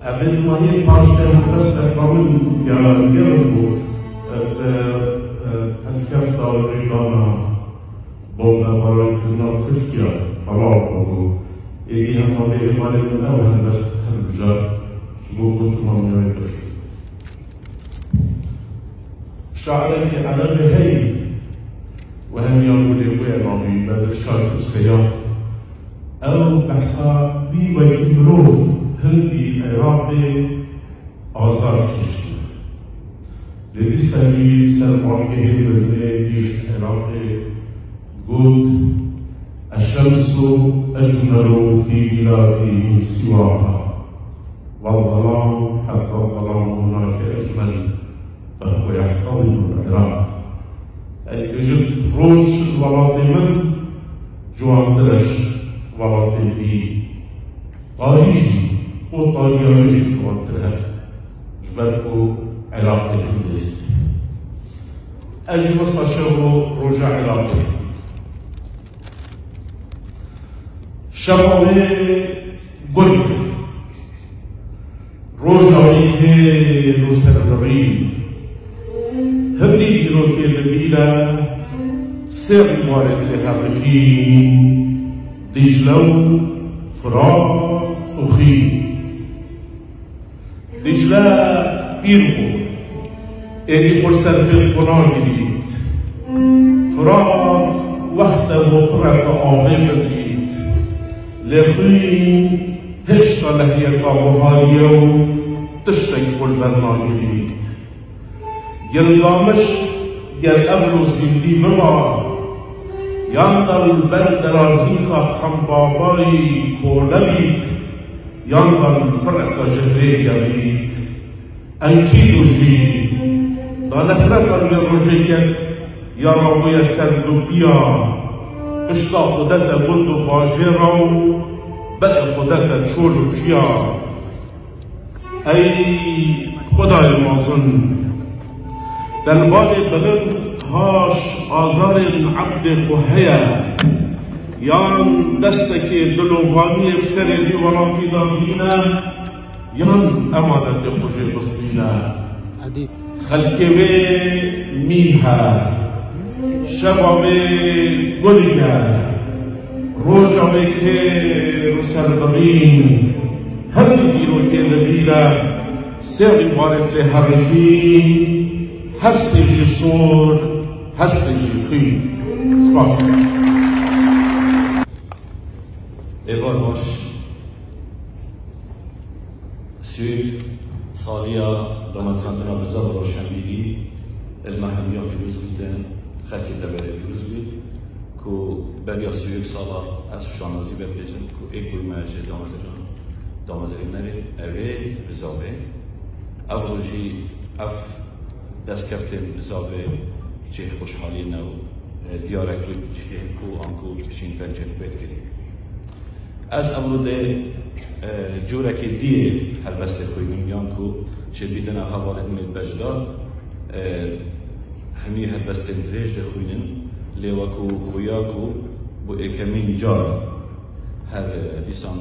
أبد ما هي بارتة بس كامل يربو الكفتا والريبانا بومنا برايكنا تركيا طلعوا إيه هم بإيمان من أول بس هالبجار بوجود هم يبغي شعرك على بهي وهم يقول وين عمي بدل شرط السياق أو بحثا بي ويمروف هندي عراقي آزار كشتي لدي سبيل سرمعيه بالناديش عراقي قد الشمس أجمل في بلادي سواها والظلام حتى الظلام هناك أجمل فهو يحتضن العراق الإجد روش الولاطمن جوان درش ولاطمي طاريجي وطاريجي جوان ترها جبركو عراقي الهندس أجمس أشهر رجع عراقي شبابي قلت رجعي روسر الربيع هندي روكي البيلا سر وارد لهرقين دجلو فرات وخي دجلا بيرمو إيدي فرصة بالقرآن جديد فرات وحدة مفرقة آغام جديد لخين هشتا لهي قابوهايو تشتك كل برنامج جديد يلقامش يل أبلو سيدي بما يندل بندرازيكا خمباباي كولبيت يندل فرق جهري يبيت أنكيدو جي دانا فرقا من رجيكت يا ربويا سردوبيا اشتا خدتا بندو باجيرو بدأ خدتا تشولو جيا أي خداي مازن دلبال بلند هاش آزار عبد خوهيا يان دستك دلوغاني بسري وراكي دابينا يان أمانة خوشي بسطينا خلكوي ميها شبابي قليا روجاوي كي رسالبين هل يديرو كي لبيلا سيري بارك لهرقين هر سيجي صور هر سيجي خي سپاس ایوار باش سويل صالية رمضان بزاف روشنبيلي المهمية بيروز بودن خطي دبري بيروز بي كو بريا سويل صالة از شانازي ببجن كو ايك بوي ماجي دامازرين نري اوه بزاوه اوروجي اف دست کفتیم بزاوه چه خوشحالی نو دیارک رو چه کو آنکو بشین پنجه بید کریم از امروده جورک دیه هر بست خویدیم یانکو چه بیدن حوالت مید بجدار همی هر بست دریج ده خویدن لیوکو خویاکو بو اکمین جار هر بیسان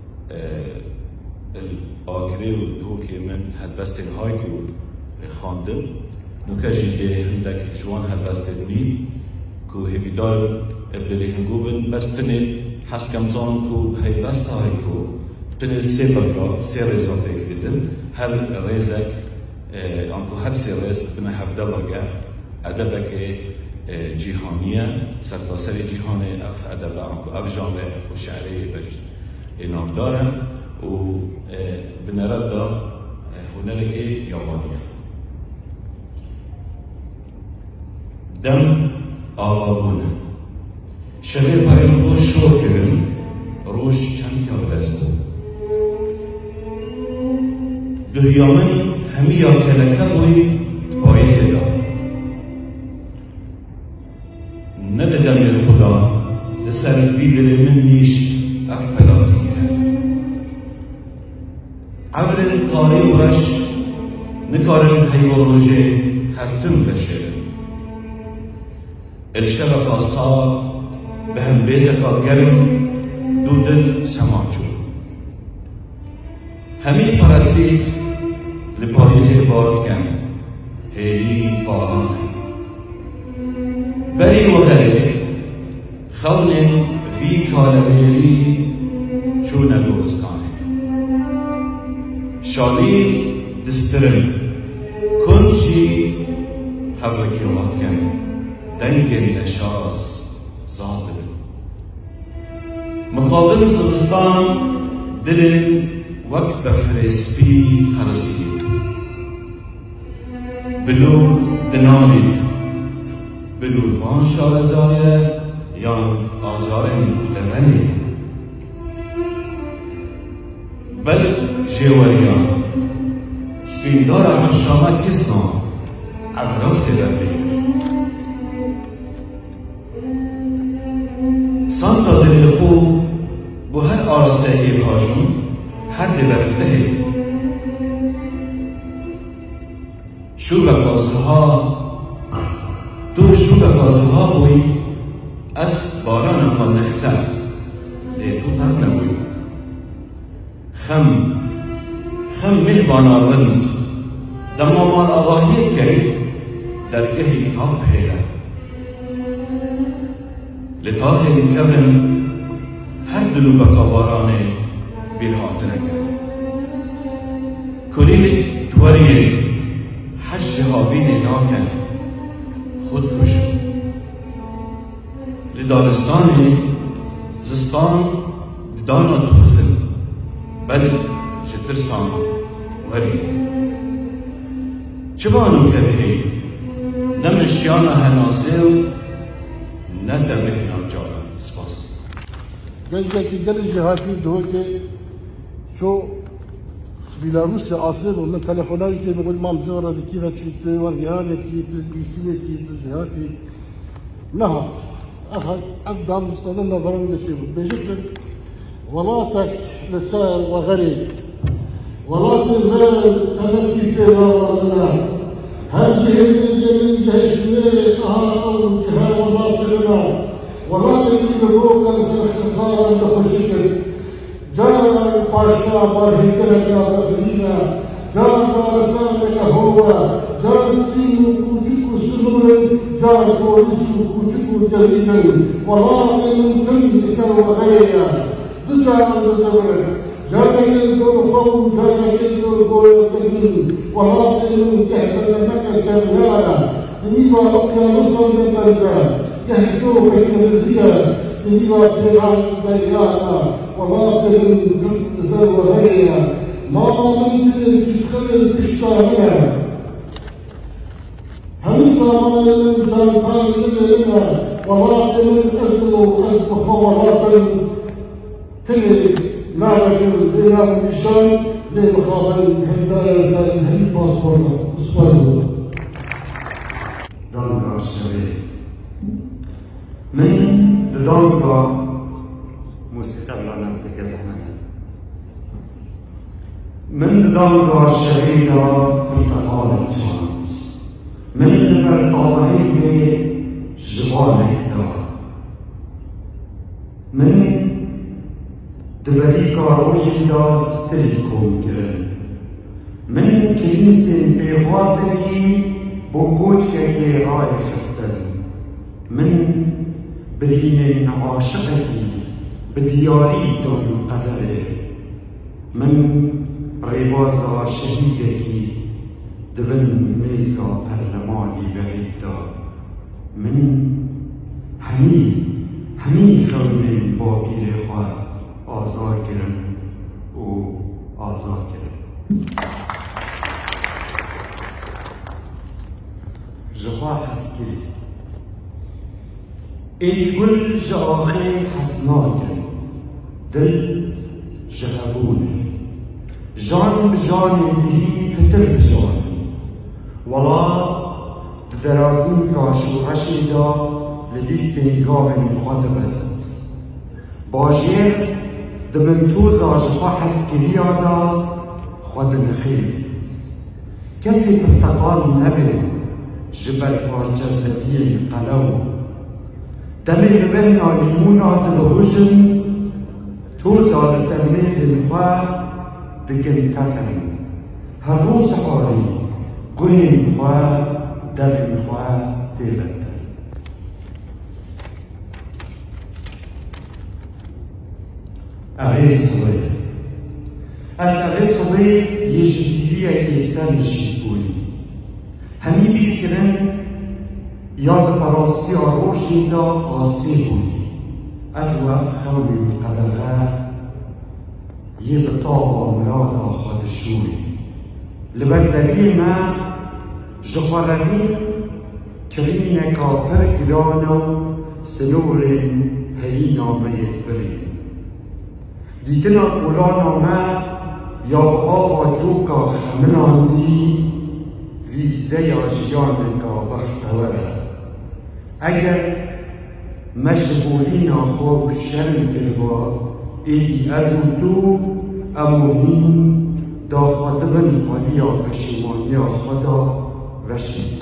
آگره و دوکی من هر بست هایکو خواندم نکشی که هندک جوان هفته بی که هیدال ابدلی هنگوبن بس تنه حس کمزان که هیوست های که تنه سه برگا سه ریزا بگیردن هر ریزک آنکو هر سه ریز بنا هفته برگا ادبه که جهانیه سرتاسر جهانه اف ادبه آنکو اف جامعه و شعری بجد نام دارم و بنرد دا هنرک یابانیه دم آوابونه شبه پرین خوش شور کرن روش چند یا بزن دهیامن همی یا کلکه بوی پاییزه دا نددم خدا لسرفی دل من نیشت اف پلاتینه عبرن قاری ورش نکارن حیوان روژه هفتم فشه الشبكة صار بهم بيزك الجرم دودل سماجو همین پرسی لپاریزی بارد کن هیلی فاران بری و غیره خون فی کالبیری چون دورستانه شالی دسترم کنچی هفرکی وقتن دنگ نشاس زاده مخاطب زمستان دل وقت بفرسپی قرصی بلور دنامید بلور فان شارزایه یان آزارن لغنی بل جیوریان سپیندار هر شامت کسنا افراسی در بگیر سانتا دل خوب با هر آراسته ایرهاشون هر دل برفته هید شو بکاسوها تو شو بکاسوها بوی از باران ما نخته لیتو تر نبوی خم مهبانا رند دما مال آقاهیت کری درگهی تاق پیره لطاق کفن هر دلو بکا بارانه بیلحاطنه کرد کلیل توریه هر شهابین ناکن خود کشن لدارستان زستان دانا تو حسن بل جترسان وری چبانو کرهی نمشیانا هناسیو ندمهنا جارا سپاس گل جهاتی دو که چو بیلاروس آسیب و من تلفنایی که بقول مام زورا دکی و چیت ورگیانه کی بیسیه کی جهاتی نهات از دامستان نظرم دشی بود بجد ولاتك لسان وغريب ولات المال تمكي بها هل جهل جهشمي أو جهال وباطلنا ولات الفوق لسان خسارة لخشكر جار باشا بارهكرك أغفرينا جار دارستانك هو جار سين كوچكو سنور جار كورسو كوچكو دليجن ولات المنتن لسان وغريب دجار الزمن جارك الدور خوف جارك الدور قول سنين وراطن كهبل مكة كرنالا تنيبا أقيا نصر البرزا يهجوك النزيا تنيبا قرعان البريانا وراطن تنزل وغيرا ما منتل تسخل البشتاهنا همسا من جانتان لنا وراطن أزل وأزبخ وراطن كل نعرف الإمام بشان لمخابل هندايا زاد هل باسبورتا اسبوعي دانگا شوید من دانگا موسیقی بلانم بک زحمت من دانگا شویدا پرتقال چاند من برطاوهی به جوال اکتار من دبریکا روشی داز تریکو گرن من کلیسین بیغازگی بو گوچکه رای خستن من برین عاشقی بدیاری دون قدره من ریبازا شهیدکی دبن میزا پرلمانی وریدا من همی خونین با بیر خواه آزار کرن و آزار کرن جخوا حس کری ای گل جاخه حسنا کن دل جهبونه جان بجان بهی پتر بجان ولا درازین کاشو عشی دا لدیف بینگاوین خود بزد باجیر دمنتوزا جخوا حسکریا دا خود نخیر کسی پرتقال نبه جبل پارچه زبیه قلو دمی بهنا لیمونا دلوژن توزا لسرمیز الخوا دگل تکن هر روز حالی گوهیم خواه درم خواه دیوتن اغیز خواه از اغیز خواه یه جدیوی اگه سر نشید بوی همی بیرکنن یاد پراستی آروشی دا قاسی بوی از وقت خوی قدرها یه بطاق آمرادا خودشوی لبردگی ما جخارهی کرین کافر گلانا سنور هی نامید برین دیگنا قولانا ما یا آقا جوکا خمناندی ویزده آشیانکا بختوره اگر مشغولین آخو شرم کربا ایدی از تو اموهین دا خادبن فالیا پشیمانی خدا وشید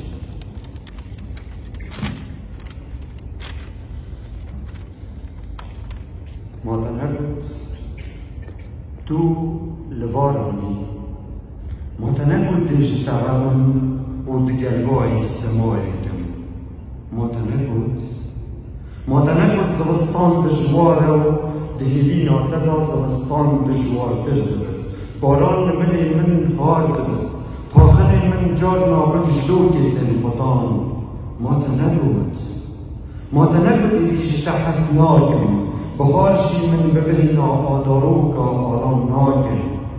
مادنه بود تو لوارانی مادنه بود دیش ترم و دگرگاهی سمایکم مادنه بود زوستان دجواره و دهیلی ناتدا زوستان دجوارتر دبد باران من هار دبد پاخن من جار نابد جلوکیتن بطان مادنه بود ایش تحسناکم بهارشی من ببهنا آداروکا آرام ناکم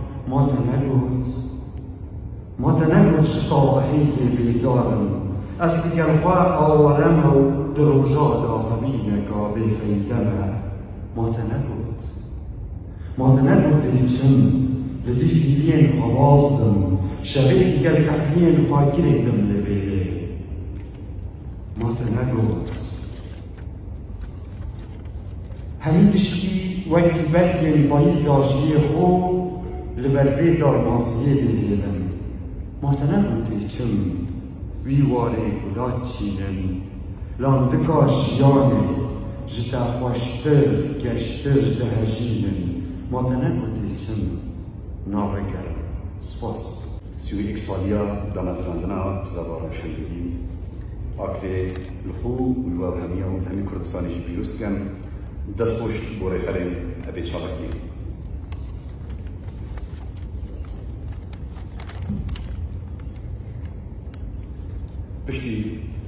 مادنه بود شطاوحی بیزارم از دیگر خواه آورم و دروجادا قبینکا بفیدمه مادنه بود ایچم لدی فیلین خوازدم شغیل دیگر تحلین خواه گریدم لبیره مادنه بود همین تشکی وکی بلگن بایز آجلی خو لبروی دارمازیه بگیرم مادنه بود ایچم وی واره گلات چینن لاندکا شیانه جتا خوشتر گشتر دهجینن مادنه بود ایچم ناوگر سپاس 31 سالیا دامزراندنا زبان روشنبیری آکره لخو و همیا و همی کردستانی پیروز کن دست خوش بوره خرین ابی چالاکی پشتی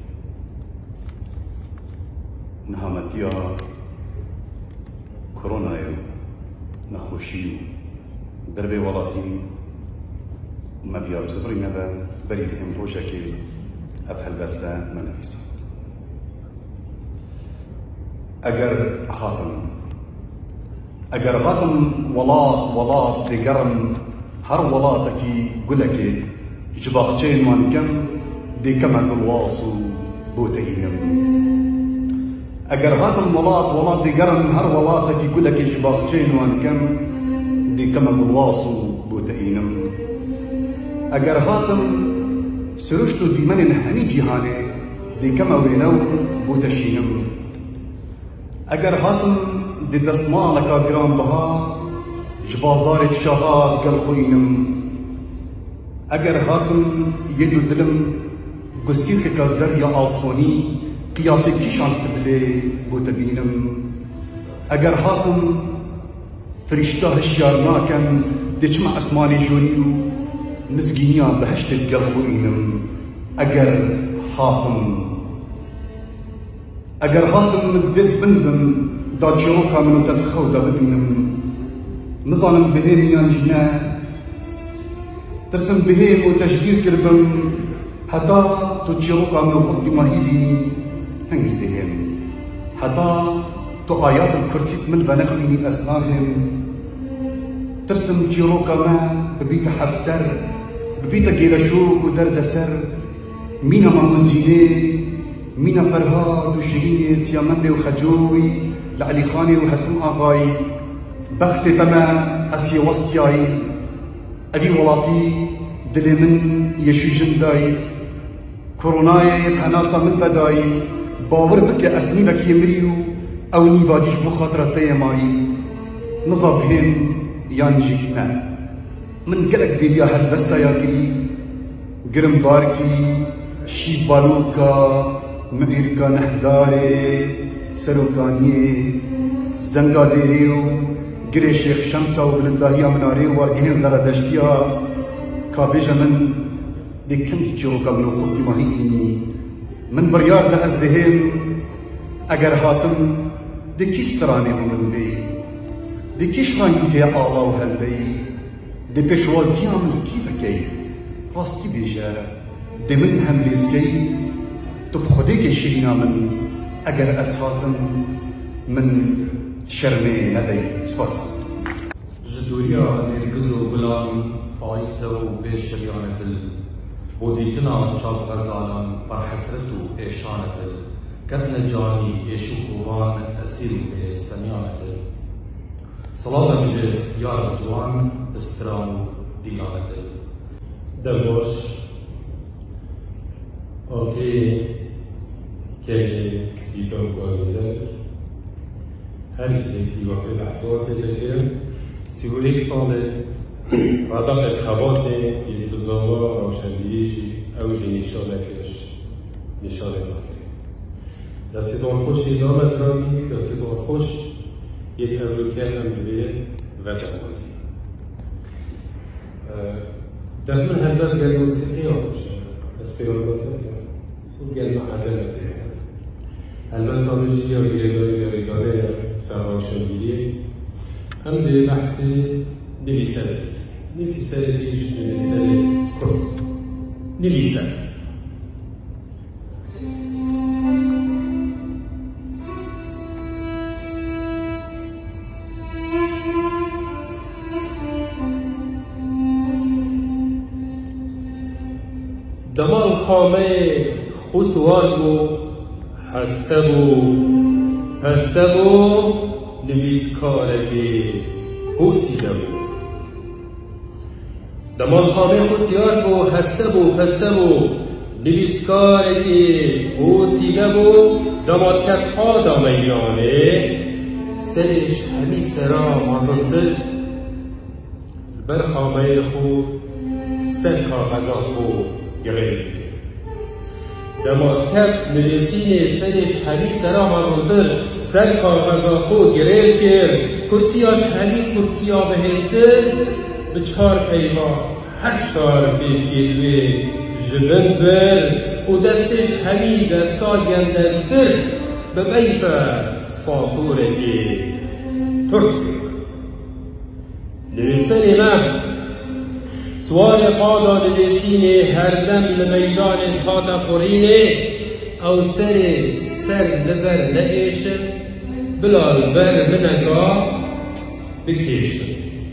نهامتیا کرونایو نخوشیو دربی ولاتی مبيا بزفري نبا بري بهم روشكي أفهل بستا من بيسا أجر هاتم ولات دقرم هر ولاتكي قلكي جباختين وانكم دي كما قلواسو بوتينم أجر هاتم ولات دقرم هر ولاتكي قلكي جباختين وانكم دي كما قلواسو بوتينم اگر هاتم سرشتو دیمن همه جهانه دی کم وینو بوتشینم اگر هاتم دی دستمالکا گران بها جبازار شهاد گل خوینم اگر هاتم یدو دلم گسیخ که زر یا آلتونی قیاسی کشان تبلی بوتبینم اگر هاتم فرشته هشیار ناکن دی چمع اسمانی جوریو مسكينيا بهشت القلب وينم اگر هاتم مدد بندم دا جروكا من تتخوض ببينم نظام بهيميان جنا ترسم بهيم وتشبير كربم حتى تجروكا من خط مهيبيني هنجي دهيم حتى تو آيات الكرتيت من بنخليني أسناهم ترسم جروكا ما ببيت حبسر ببيت جيرشوك ودرد سر مينا ماموزيني مينا فرهاد وشيريني سيامندي وخجوي لعلي خاني وحسن آغاي بخت تما أسي وصياي أبي ولاتي دلي من يشو جنداي كوروناي بحناسة من بداي باور بك أسني بك يمريو أو نيباديش بخاطرة تيماي نظبهم يانجينا من گەلک بێریا هەلبەستایا کری گرمبارکی شیبالوکا مەویرکا نەحدارێ سەرۆکانیێ زەنگا دێرێ و گرێ شێخ شەمسا و بلنداهیا منارێ و وەرگەهێن زەرەدەشتیا کابێژە من دێ کەمکی چیرۆکا من و خوبی ماهیئینی من بڕیار دە ئەس دەهێم ئەگەر هاتم دێ کیس ترانێ بۆ من بێ دێ کیش ڕەنگی تێ ئاڵا و هەلبەی دێ پێشوازییا من کی دەکەی ڕاستی بێژە دێ من هەم لێسکەی تو بخودێکێ شیرینە من ئەگەر ئەس هاتم من شەرمێ نەدەی سپاس ji dûriya nêrgiz û gulan payîze û bêşiriyane dil bû dîtina çavxezanan berhesret û êşane dil ketine canî êş û kovan esîr û bêsemiyane dil silavek ji yara ciwan bistiran û dîlane dil Debaş akê kelê sîka û gavêzek her ikilekî wextê behsa tê dikirin sîwêk salê ردقت خباتê yê bi zava rawşenbîrî jî ew jî nîşanekeş nîşane nake destê xweşê damezranî destê xweş yê hevlûker em divê vecehwandî def min helbest gel musîqîya xweş ez pêwelbate gel me ecel neke helbesta min jî ya girêdariya ser rawşenbîrî em dê behsê nivîserê nivîserê jî nivîserê Kurd nivîser demal xameyê xwe siwar bû heste bû nivîskarekê hûsîde bû demal xameyê xwe siyar bû heste bû nivîskarekê hûsîde bû dematket ada meydanê serêş hemî sera mazindir ber xameyê xwe ser kaxeza xwe girêl dike dematket nivîsînê serêş hemî sera mazindir ser kaxeza xwe girêl kir kursiya ji hemî kursiya bihêstir bi çar peyva her çar pêkêdwê ji bin bir û destê ji hemî desta gendeltir bi beyfe santûrekê Türk kir nivîserê me سوارê qada nivîsînê herdem li meydanê hate xurînê ew serê ser li ber neêşin bila li ber bineka bikêşin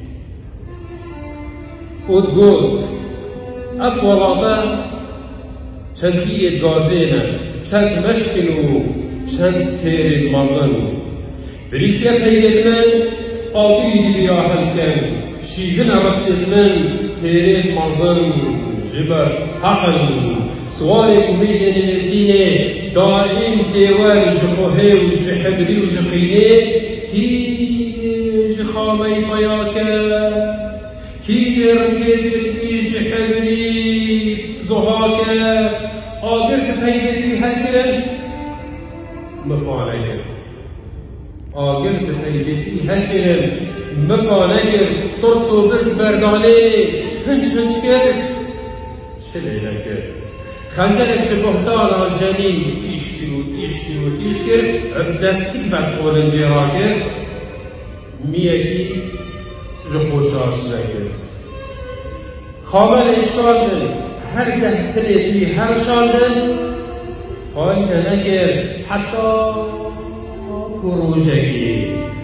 û digot ev welate çendiyê gazê ne çend meşkin û çend têrê mezin birîsiya peyrên min agirî dibîra helkin şîjina restên min têrên mezin ji ber heqin siwarê umîdê nivîsînê daîm têwer ji xwehê û ji hebrî û ji xînê kîdê ji xameyê peyake kîdê rikêbî ji hebrî zohake agir di peybêtî helkirin mifanekir agir di peybêtî helkirin mifanekir tirs û birz berdanê hinç kir çilê nekir xencerek ji buhtana jenî tîş kir ev destik vedxolincê rakir miyekî ji xweşaş nekir xamel eşkandin her deh tilê wî hevşandin fayde nekir heta ku rojekî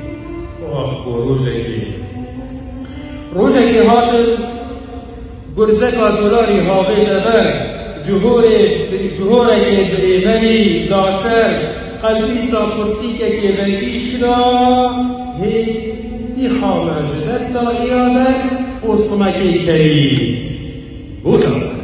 rojekî hatin gurzeka dolarî havê deber cihûrekê birêvenî daser qelbîsa kursîkekê vegîş kira hêdî xame ji desta îrader û simekê kerî bû daser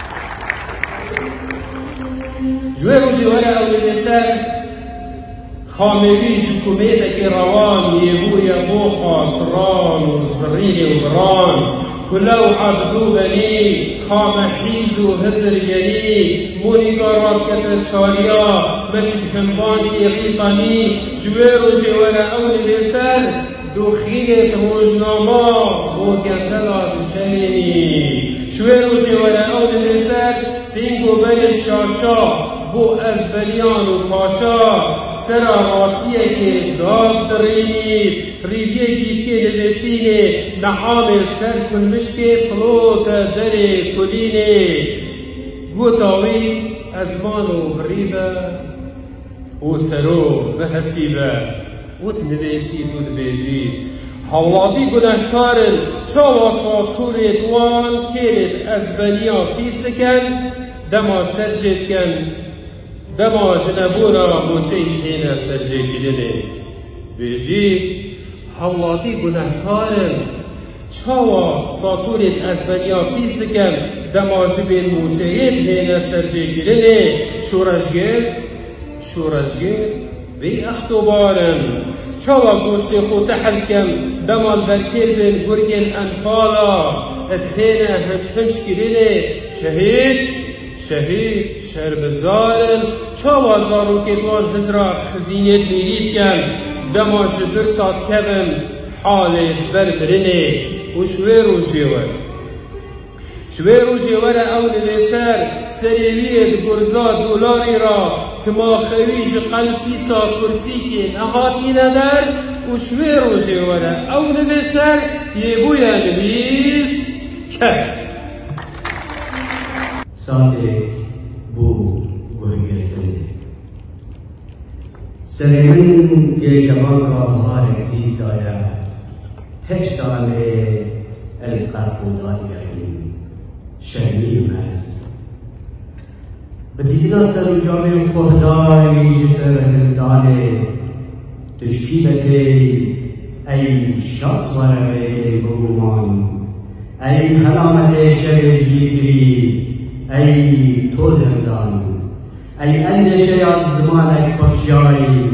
ji wê rojê were ew li ser خاموی جکومه که روان یبوی بوقا تران و زرین و بران کلو عبدو بنی خام حیز و هزر یلی مونی گارات کت چاریا مشک هنبان کی غیطانی جویر و جویر اول بسر دخیلت روزنامه بو گندلا بشلینی جویر و جویر اول بسر سینگو بل شاشا بو ازبلیان و پاشا سرا راستیه که داد درینی ریویه گیفکه نویسینه نعام سر کن مشکه پلوت در کلینه گوتاوی ازمان و بریبه و سرو و حسیبه گوت نویسی دود بیجی حواتی گناهکارن چاوا ساتور دوان کلت ازبلیان پیستکن دما سرجت کن دما جنبونا موچه اینه سرجه گیدنه بیجی حواتی گناهکارن چاوا ساتورت ازبنیا پیست کن دما جبین موچه اینه سرجه گیدنه شورشگر بی اختبارن چاوا گوشت خود تحل کن دما برکر بین گرگن انفالا اتهینه هنچ گیدنه شهید شربزارن چاوا زارو که دوان هزرا خزینت میرید کن دما جبر سات کبن حال بربرنه و شویر و جیور اول بسر سریویت گرزا دولاری را که ما خویج قلب پیسا کرسی که نهاتی ندر و شویر و جیور اول بسر یبویا نبیس که ساده بو گرگرتنه سرمن که جوان را بهار عزیز دایا هیچ دانه القلب و دادگرین شرمی مز بدیدنا سر و جامع خودای جسر هندانه تشکیبته ای شخص ورقه بگومان ای حلامت شرجیگری ای تو دندان ای اندشه از زمانک بخشیاری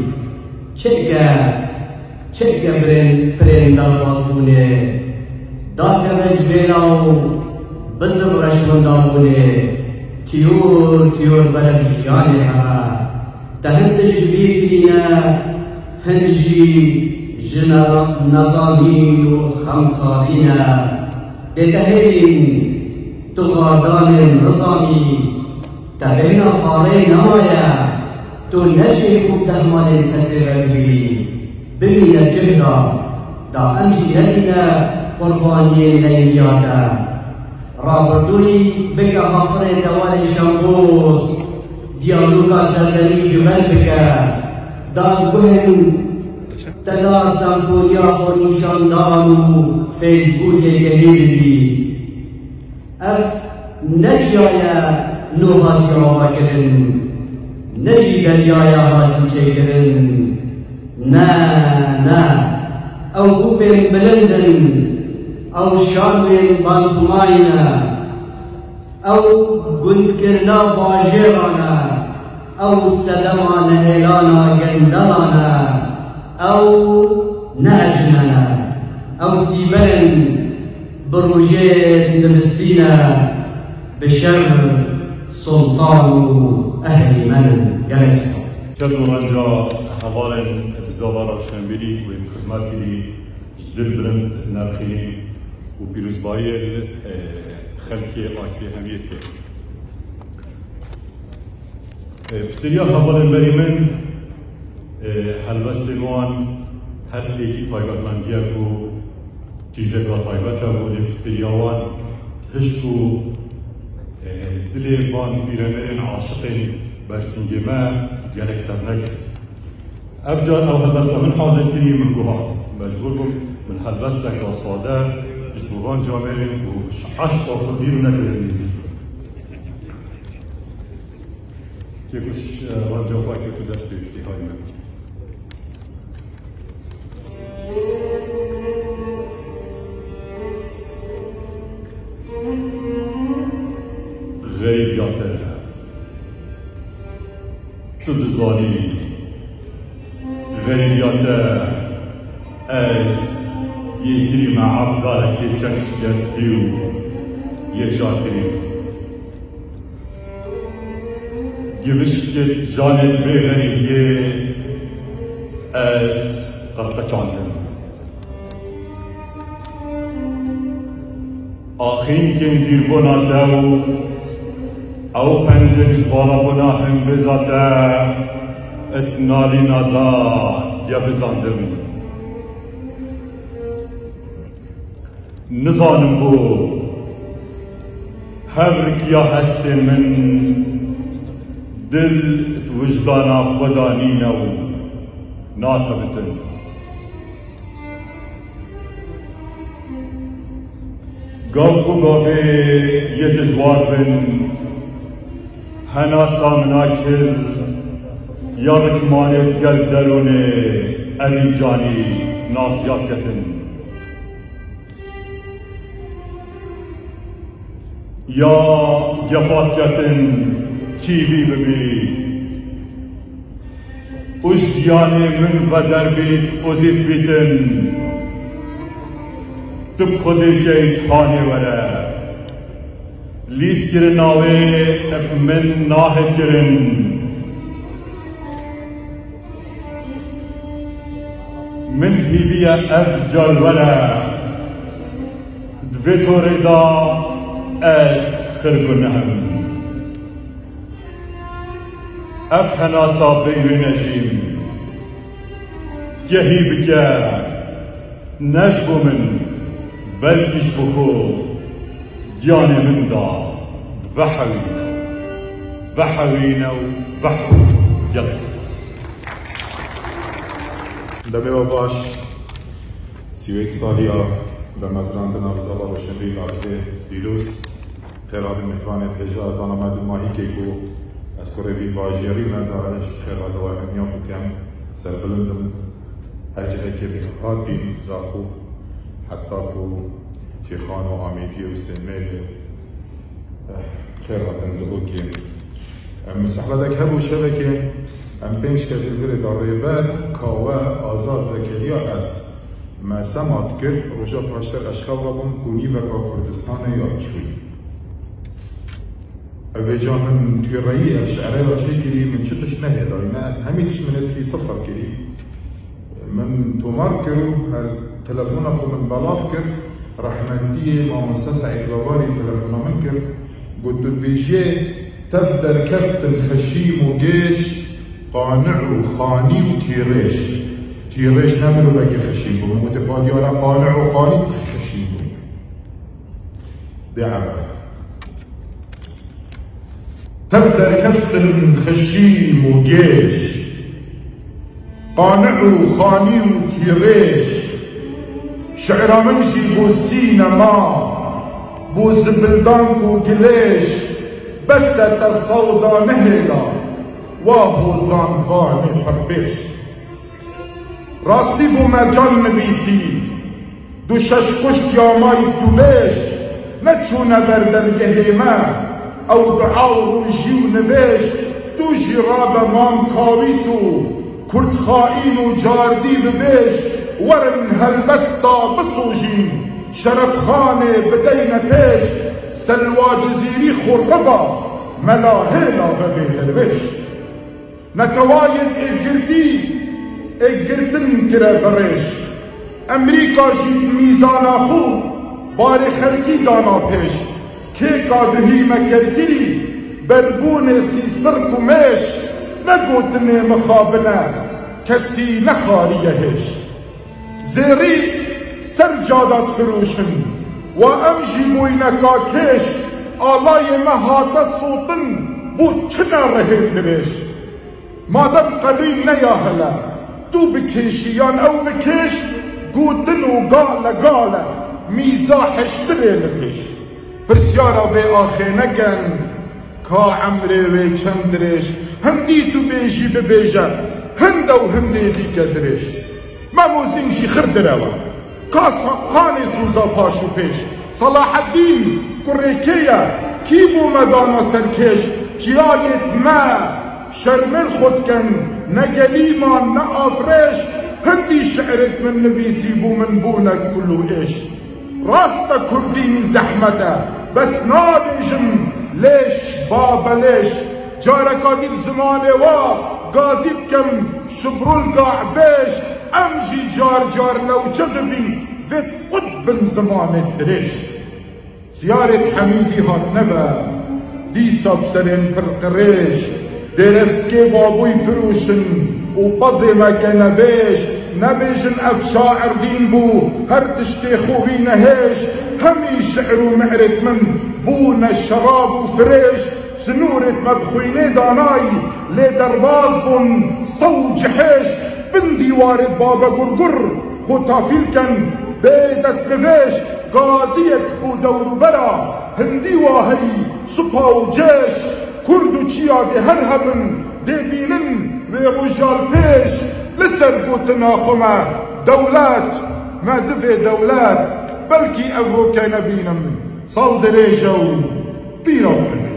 چه پرین دلبازبونه داکمج بیلاو بزم رشمندابونه تیور بلدشیانه ها تهندش بیگرینه هنجی جنا نظامی و خمسارینه دتهدین تغادان نظامی تبینا قاره نمایا تو نشی خوب دهمان کسی بگیری ببین جهدا دا انجی یلینا قربانی لیمیاتا رابطوی بگه حفر دوال شمبوس دیالوگا سردنی جبل بگه دا گوهن تدا سمفونیا خو نشاندان و فیسبوک گهیر بی اف نجیایا نوهاتی آوا گرن نجی گریایا هاتی چه گرن نه او گوپن بلندن او شامل بانتماینا او گندکرنا باجرانا او سلمان اعلانا گندلانا او نأجننا او سیبن بروجه نفستينا بشر سلطان أهل من جلس كدو رنجا حوالي بزاوار شنبيري وخدمات كلي جدل برند نرخيني وبيروزبايل خلقي آكي هميتي بتريا حوالي بريمن هلوست الوان هل ايكي طايبات لانجيكو تيجا طايباتا ولفترياوان هشكو دلي بان بيرمرين عاشقين برسنجما ديالكتر نجر أبجاد أو هلبستا من حاضر كري من قهات مجبوركم من هلبستا كصادة جبوان جامرين وعشق وخدير نجر النزي كيفش رجع فاكر تدستي في هاي المكان غير يعترها شد الظالمين غریبیات از یکی معبدار که چنگ شکستی و یکشاتری گوشت جانب به غریبیه از قرقه چاندن آخین که دیر بنا دو او پنجرش بالا بنا هم بزاده اتنالی نادا یا بزاندم نزانم بو هر کیا هست من دل وجدانا خدانی نو ناتبتن گاو کو گاوه یه دجوار بن هنا سامناکز یا بکمانه گل درونه علی جانی ناسیات کتن یا گفات کتن کیوی ببی اوش دیانه من و در بیت عزیز بیتن تب خودی که خانه وره لیس کرن آوه من ناه کرن من هیوی افجال وره دوی طوری دا از خرگنهم اف هناسا بیوی نشیم گهی بکه نشبو من بلکش بخو جان من دا وحوینا وحو یلستس دمی و باش 31 سالیا در مزراندن افزالا و شنری لاکه دیلوس خیرات مهوان تجا از آنامد ماهی که گو از کوروی باجیری ندارش خیرات و اهمیان بکم سربلندم هر جهه که بخواد بین زاخو حتی کو تیخان و آمیدی و سمیل خیرات اندهو که مسحلتك هبو شبكة ام بينش كسيفير داريبان كاوا آزاد زكريا اس ما سمات كر رجا پاشتر اشخاص رابون كوني وكا كردستان ياد شوي اوه جا من توی رأي افشعره و چه كري من چتش نهي دارينا از هميتش من في صفر كري من تومار كرو هل تلفون اخو من بلاف كر رحمندية ما مساسع الغواري تلفون من كر قد بيجي تفدر كفت الخشيم وجيش قانع وخاني وتيريش تيريش نعملوا باقي خشيم ومتبادي ولا قانع وخاني خشيم دي عمل تفدر كفت الخشيم وجيش قانع وخاني وتيريش شعر منشي بو السينما بو زبلدانك وقليش بسة الصودا نهلا وابو زانفاني پربش راستی بو مرجان نویسی دو ششکشت یا مای دوبش نچونه بردرگه ما او دعاو روشی و نوش دو جراب مان کاویسو کرد خائین و جاردی ببش ورن هلبستا بسوجین شرف خانه بدین پیش سلوى جزيري خربا ملاهينا ببيت الوش نتوايد اقردن كرا فريش امريكا جيب ميزان اخو باري خلقي دانا بيش كيكا دهي مكركري بربون سي سرك وميش نقودني مخابنا كسي نخاري يهش زيري سرجادات فروشن وامشي موينكا كيش آلاي مهاتا صوتن بو چنا رهي دريش مادم قليل نياهلا تو بكيشيان او بكيش قوتن وقالة ميزاح اشتري لكيش برسيارا بي آخي نكن كا عمري وي چندريش هندي تو بيجي ببيجا هندا وهندي ديك دريش ما موزينجي خردروا قاني سوزا پاشو پیش صلاح الدين كريكية كيبو مدانا سركش جيايت ما شرمن خود كن نقليمان نافريش هندي شعرت من نفيسي بو من بونك كله ايش راستا كرديني زحمته بس نابيجم ليش بابا ليش جارك هذي بزماني وا قاضي بكم شبرو القاع بيش امجي جار لو جذبي فيت قطب زمان الدريش زيارة حميدي هات نبا ديسا بسرين برقريش درسكي بابوي فروشن وبزي ما كان بيش نبيجن افشاعر دين بو هرتشتي خوبي نهيش همي شعرو معرت من بونا الشراب وفريش سنورة مبخويني داناي لي درباز بن صوج حيش بندي وارد بابا قرقر خطافيل كان بيت اسبفيش غازية ودور برا هندي واهي صبها وجيش كردو تشيا دي هرهبن دي بينن برجال بيش لسرقو تناخمة دولات ما دفي دولات بلكي افرو كان بينم صال دريجو بينو